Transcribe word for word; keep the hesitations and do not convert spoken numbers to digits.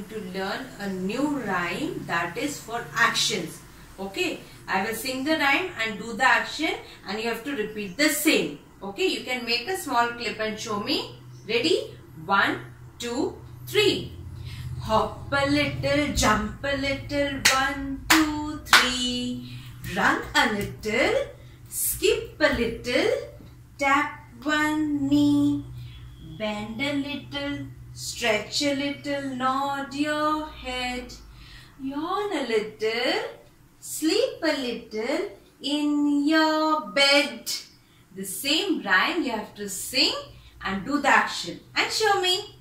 to learn a new rhyme that is for actions. Okay, I will sing the rhyme and do the action and you have to repeat the same. Okay, you can make a small clip and show me. Ready? One, two, three. Hop a little, jump a little, one, two, three. Run a little, skip a little, tap one knee. Bend a little, stretch a little, nod your head. Yawn a little, sleep a little in your bed. The same rhyme you have to sing and do the action and show me.